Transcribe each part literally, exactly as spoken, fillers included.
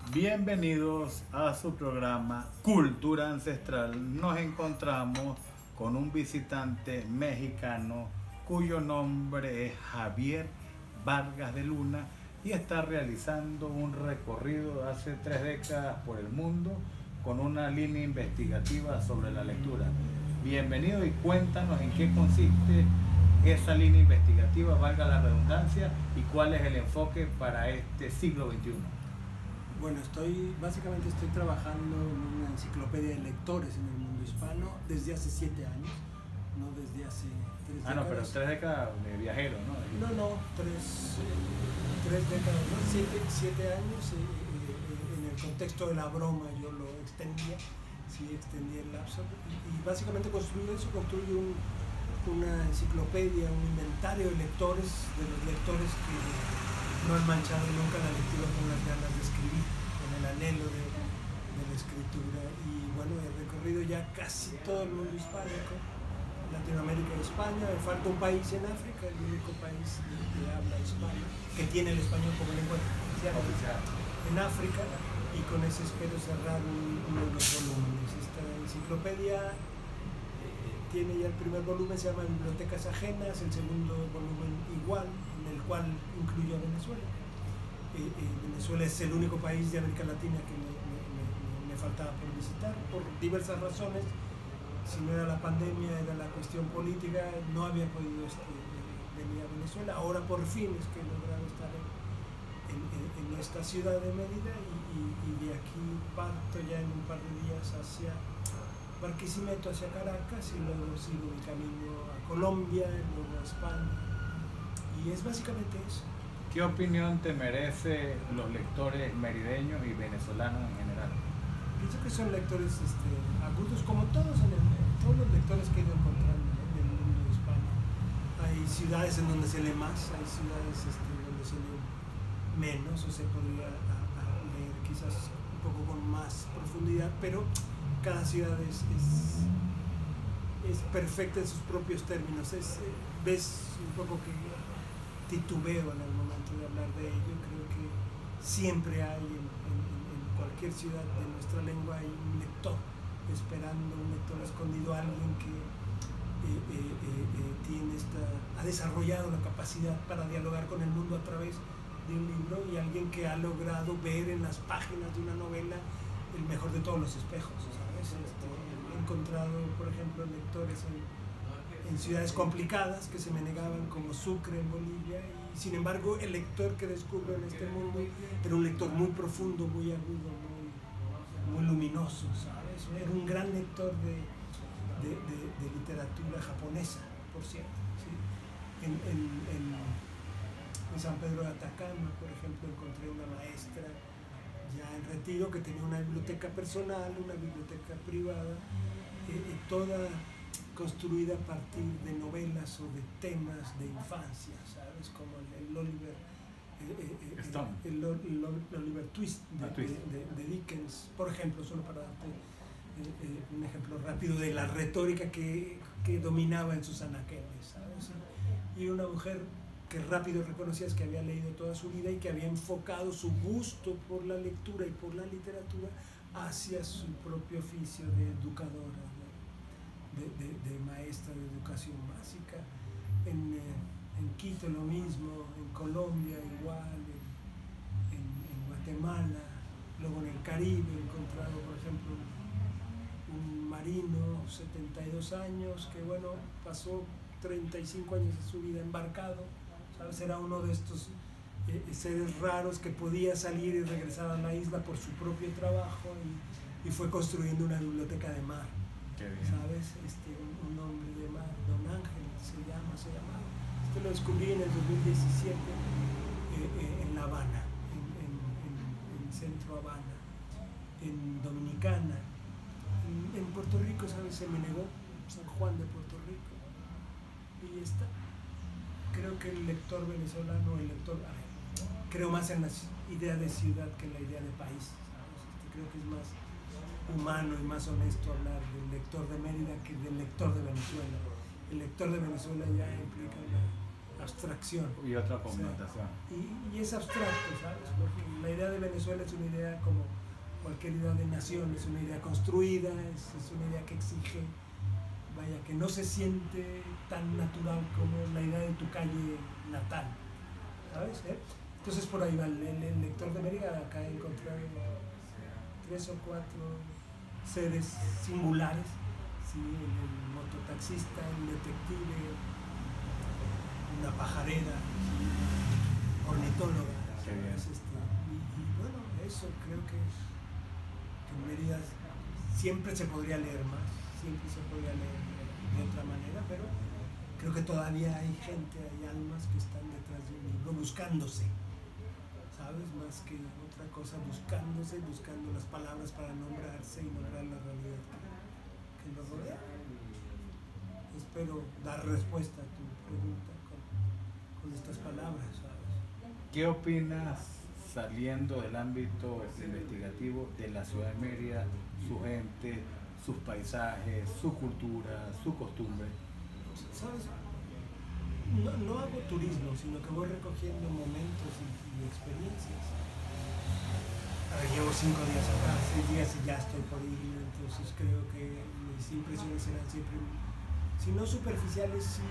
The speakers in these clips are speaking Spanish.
Bienvenidos a su programa Cultura Ancestral. Nos encontramos con un visitante mexicano cuyo nombre es Javier Vargas de Luna y está realizando un recorrido de hace tres décadas por el mundo con una línea investigativa sobre la lectura. Bienvenido y cuéntanos en qué consiste esa línea investigativa, valga la redundancia, y cuál es el enfoque para este siglo veintiuno. Bueno, estoy, básicamente estoy trabajando en una enciclopedia de lectores en el mundo hispano desde hace siete años, no desde hace tres Ah, décadas. no, pero tres décadas de viajero, ¿no? No, no, tres, eh, tres décadas, ¿no? Siete, siete años eh, eh, en el contexto de la broma yo lo extendía, sí extendí el lapso, y, y básicamente construyo eso, construyo un, una enciclopedia, un inventario de lectores, de los lectores que no han manchado nunca la lectura con las ganas de escribir, con el anhelo de, de la escritura. Y bueno, he recorrido ya casi todo el mundo hispánico, Latinoamérica y España. Me falta un país en África, el único país de, de habla hispana que tiene el español como lengua oficial en África, y con ese espero cerrar un, uno de los volúmenes. Esta enciclopedia eh, tiene ya el primer volumen, se llama Bibliotecas Ajenas, el segundo volumen igual, en el cual incluyo a Venezuela. Eh, eh, Venezuela es el único país de América Latina que me, me, me, me faltaba por visitar, por diversas razones. Si no era la pandemia, era la cuestión política, no había podido este, venir a Venezuela. Ahora por fin es que he logrado estar en, en, en esta ciudad de Mérida, y, y, y de aquí parto ya en un par de días hacia Barquisimeto, hacia Caracas, y luego sigo mi camino a Colombia, luego a España. Y es básicamente eso. ¿Qué opinión te merece los lectores merideños y venezolanos en general? Pienso que son lectores este, agudos, como todos, en el, todos los lectores que he ido encontrando en el mundo hispano. Hay ciudades en donde se lee más, hay ciudades este, donde se lee menos, o se podría a, a leer quizás un poco con más profundidad, pero cada ciudad es, es, es perfecta en sus propios términos. Es, eh, ves un poco que titubeo en el momento de hablar de ello. Creo que siempre hay en, en, en cualquier ciudad de nuestra lengua hay un lector esperando, un lector escondido, alguien que eh, eh, eh, eh, tiene esta, ha desarrollado la capacidad para dialogar con el mundo a través de un libro, y alguien que ha logrado ver en las páginas de una novela el mejor de todos los espejos, ¿sabes? Este, he encontrado, por ejemplo, lectores en en ciudades complicadas que se me negaban, como Sucre en Bolivia, y sin embargo el lector que descubro en este mundo era un lector muy profundo, muy agudo, muy, muy luminoso, ¿sabes? Era un gran lector de, de, de, de literatura japonesa, por cierto, ¿sí? en, en, en, en San Pedro de Atacama, por ejemplo, encontré una maestra ya en retiro que tenía una biblioteca personal, una biblioteca privada, eh, toda construida a partir de novelas o de temas de infancia, ¿sabes? Como el, el Oliver eh, eh, el, el, el, el Oliver Twist de, Twist de, de, de Dickens, por ejemplo, solo para darte eh, eh, un ejemplo rápido de la retórica que, que dominaba en sus anaqueles, ¿sabes? Y una mujer que rápido reconocías que había leído toda su vida y que había enfocado su gusto por la lectura y por la literatura hacia su propio oficio de educadora, De, de, de maestra de educación básica. En, eh, en Quito lo mismo, en Colombia igual, en, en, en Guatemala, luego en el Caribe he encontrado, por ejemplo, un marino, setenta y dos años, que bueno, pasó treinta y cinco años de su vida embarcado, ¿sabes? Era uno de estos eh, seres raros que podía salir y regresar a la isla por su propio trabajo, y, y fue construyendo una biblioteca de mar. ¿Sabes? Este, un, un hombre de mar, Don Ángel se llama, se llamaba. Este lo descubrí en el dos mil diecisiete eh, eh, en La Habana, en, en, en, en Centro Habana, en Dominicana. En, en Puerto Rico, ¿sabes? Se me negó, San Juan de Puerto Rico. Y está. Creo que el lector venezolano, el lector, a ver, creo más en la idea de ciudad que en la idea de país, ¿sabes? Este, creo que es más humano y más honesto hablar del lector de Mérida que del lector de Venezuela. El lector de Venezuela ya implica una abstracción. Y otra connotación. O sea, y, y es abstracto, ¿sabes? Porque la idea de Venezuela es una idea como cualquier idea de nación, es una idea construida, es, es una idea que exige, vaya, que no se siente tan natural como la idea de tu calle natal, ¿sabes? ¿Eh? Entonces por ahí va el, el, el lector de Mérida. Acá encontré tres o cuatro seres singulares, ¿sí? El, el mototaxista, el detective, una pajarera, ¿sí? Una ornitóloga, ¿sabes? Este, y, y bueno, eso creo que, que en Mérida siempre se podría leer más, siempre se podría leer de otra manera, pero creo que todavía hay gente, hay almas que están detrás de un libro buscándose, ¿sabes? Más que otra cosa, buscándose, buscando las palabras para nombrarse y nombrar la realidad que, que los rodea. Espero dar respuesta a tu pregunta con, con estas palabras, ¿sabes? ¿Qué opinas, saliendo del ámbito investigativo, de la ciudad de Mérida, su gente, sus paisajes, su cultura, su costumbre? ¿Sabes? No, no hago turismo, sino que voy recogiendo momentos y, y experiencias. A ver, llevo cinco días acá, seis días y ya estoy por ir, entonces creo que mis impresiones serán siempre, si no superficiales, sí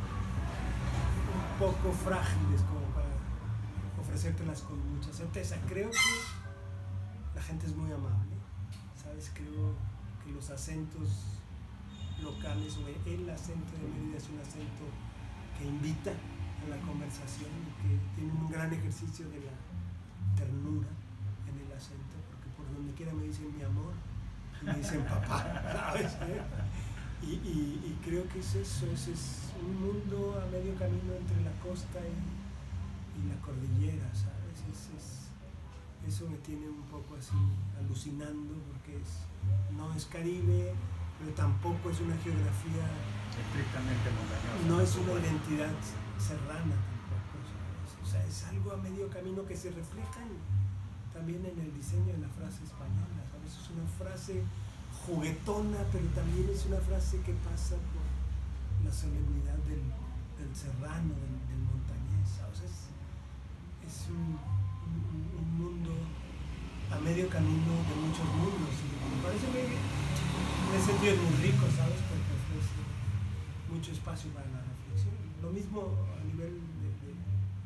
un poco frágiles como para ofrecértelas con mucha certeza. Creo que la gente es muy amable, ¿sabes? Creo que los acentos locales o el acento de Mérida es un acento que invita a la conversación y que tiene un gran ejercicio de la ternura en el acento, porque por donde quiera me dicen mi amor y me dicen papá, ¿sabes? Y, y, y creo que es eso, es, es un mundo a medio camino entre la costa y, y la cordillera, ¿sabes? Es, es, eso me tiene un poco así alucinando, porque es, no es Caribe, pero tampoco es una geografía estrictamente montañosa. No es una identidad serrana tampoco, ¿sabes? O sea, es algo a medio camino que se refleja en, también en el diseño de la frase española, ¿sabes? Es una frase juguetona, pero también es una frase que pasa por la solemnidad del, del serrano, del, del montañés, ¿sabes? Es, es un, un, un mundo a medio camino de muchos mundos, y me parece que en ese sentido es muy rico, ¿sabes? Porque ofrece mucho espacio para la reflexión. Lo mismo a nivel de, de,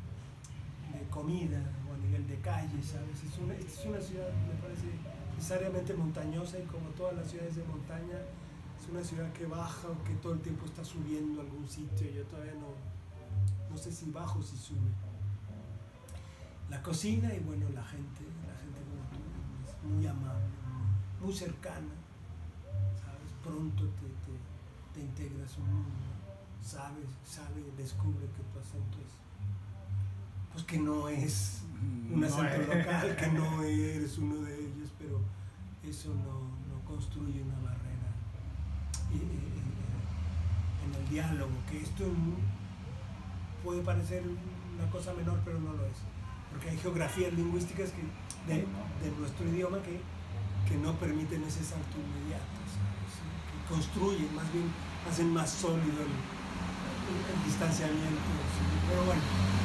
de comida o a nivel de calle, ¿sabes? Es una, es una ciudad, me parece, necesariamente montañosa, y como todas las ciudades de montaña, es una ciudad que baja o que todo el tiempo está subiendo a algún sitio. Yo todavía no, no sé si bajo o si sube. La cocina y bueno, la gente, la gente como tú, es muy amable, muy, muy cercana, ¿sabes? Pronto te, te, te integras a un mundo, sabes, sabe, descubre que tu acento es, pues que no es un acento no local, que no eres uno de ellos, pero eso no, no construye una barrera en, en el diálogo, que esto puede parecer una cosa menor, pero no lo es, porque hay geografías lingüísticas que, de, de nuestro idioma que, que no permiten ese salto inmediato, ¿sabes? Que construyen, más bien hacen más sólido el, el, el distanciamiento, ¿sí? Pero bueno,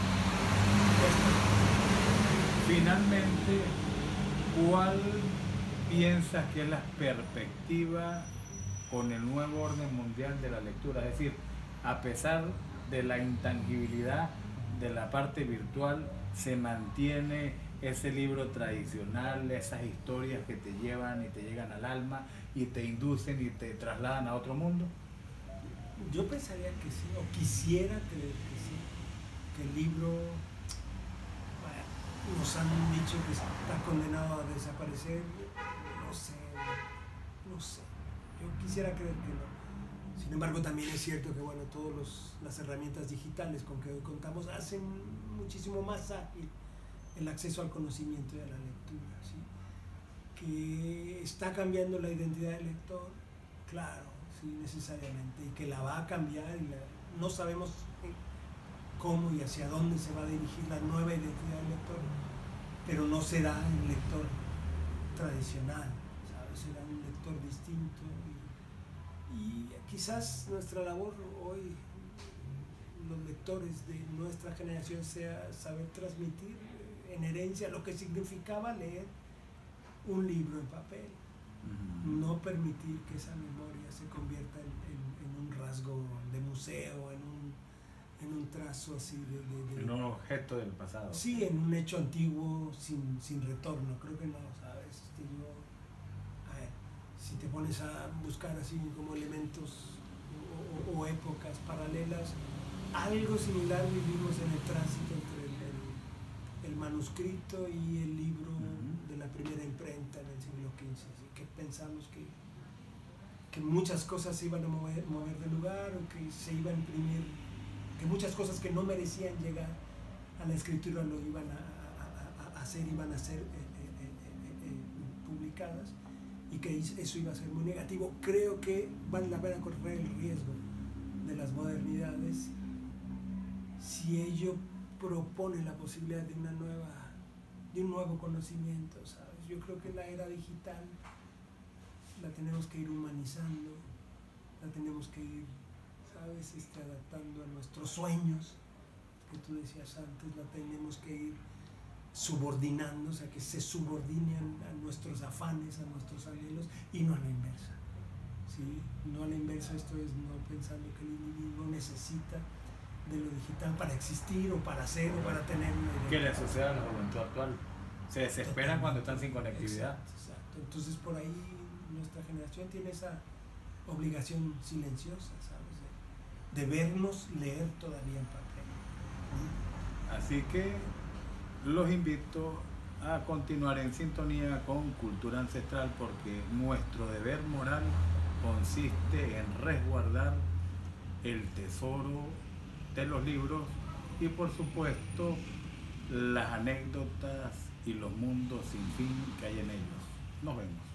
finalmente, ¿cuál piensas que es la perspectiva con el nuevo orden mundial de la lectura? Es decir, a pesar de la intangibilidad de la parte virtual, se mantiene ese libro tradicional, esas historias que te llevan y te llegan al alma y te inducen y te trasladan a otro mundo. Yo pensaría que sí, o quisiera creer que sí, que el libro, bueno, nos han dicho que está condenado a desaparecer, no sé, no sé, yo quisiera creer que no. Sin embargo, también es cierto que bueno, todas las herramientas digitales con que hoy contamos hacen muchísimo más ágil el acceso al conocimiento y a la lectura, ¿sí? Que está cambiando la identidad del lector, claro, sí, necesariamente, y que la va a cambiar, y la, no sabemos cómo y hacia dónde se va a dirigir la nueva identidad del lector, pero no será un lector tradicional, ¿sabes? Será un lector distinto, y, y quizás nuestra labor hoy los lectores de nuestra generación sea saber transmitir en herencia lo que significaba leer un libro en papel. Uh-huh. No permitir que esa memoria se convierta en, en, en un rasgo de museo, en un, en un trazo así de, de, de... En un objeto del pasado. Sí, en un hecho antiguo sin, sin retorno. Creo que no, ¿sabes? Este, yo, a ver, si te pones a buscar así como elementos o, o, o épocas paralelas, algo similar vivimos en el tránsito entre el, el, el manuscrito y el libro uh-huh. de la primera imprenta en el siglo quince. Así que pensamos que, que muchas cosas se iban a mover, mover de lugar, o que se iba a imprimir, que muchas cosas que no merecían llegar a la escritura lo iban a, a, a hacer, iban a ser eh, eh, eh, eh, publicadas, y que eso iba a ser muy negativo. Creo que vale la pena correr el riesgo de las modernidades si ello propone la posibilidad de una nueva, de un nuevo conocimiento, ¿sabes? Yo creo que la era digital la tenemos que ir humanizando, la tenemos que ir, ¿sabes? Este, adaptando a nuestros sueños, que tú decías antes, la tenemos que ir subordinando, o sea, que se subordinen a nuestros afanes, a nuestros anhelos, y no a la inversa, ¿sí? No a la inversa, esto es no pensando que el individuo necesita de lo digital para existir, o para ser, o para tener una idea. ¿Qué le sucede a la juventud actual? Se desesperan cuando están sin conectividad. Exacto, exacto. Entonces por ahí nuestra generación tiene esa obligación silenciosa, ¿sabes? De, de vernos leer todavía en papel. Así que los invito a continuar en sintonía con Cultura Ancestral, porque nuestro deber moral consiste en resguardar el tesoro de los libros y, por supuesto, las anécdotas y los mundos sin fin que hay en ellos. Nos vemos.